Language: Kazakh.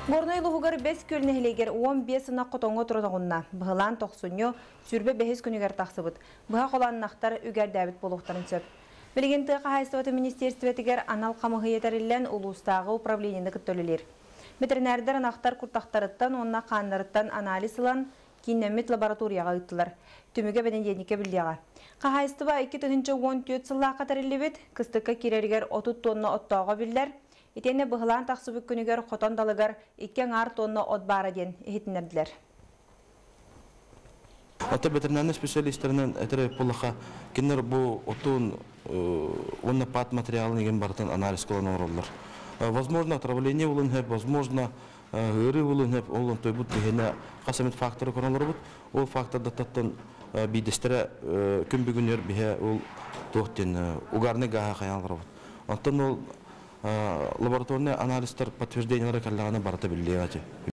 Горной лугар 5 көлнехлегер 15 сына котоңго турдагынна. Быһылан токсуньо сүрбе 5 күнүгер таксыбыт. Быха коланнактар үгәрдәбит болуктарын сөп. Билген тыга хайстыты министерствотигер анал камыгы етерилен улустагы управлениене көттөлөлөр. Ветеринардар анактар куртактарыттан онна каннарыттан анализ ылан кинемет лабораторияга ыттылар. Түмүгө беденженике билдига. Кахайстыба 2-14 сылла катарылыбыт, кыстыкка кирергер 30 тонна оттоого биллер. Итене быһылан таксыбык күнүгер хотон далыгар 2 тонна от бара ден эхитинердилер. Ата ветеринарный специалистлеринен этере полаха кинер бу отун онна пат материалы неген бартан анализ кылган ороллар. Возможно, отравление улын хеп, возможно, ыры улын хеп, олын тойбут дегене касамет факторы коналар бут. Ол факторда таттан бидестере күнбүгүнөр бихе ол тохтен угарны гаха каялар бут. Антон ол лабораторный анализтер подтверждениялары каллаганы барата билдиги.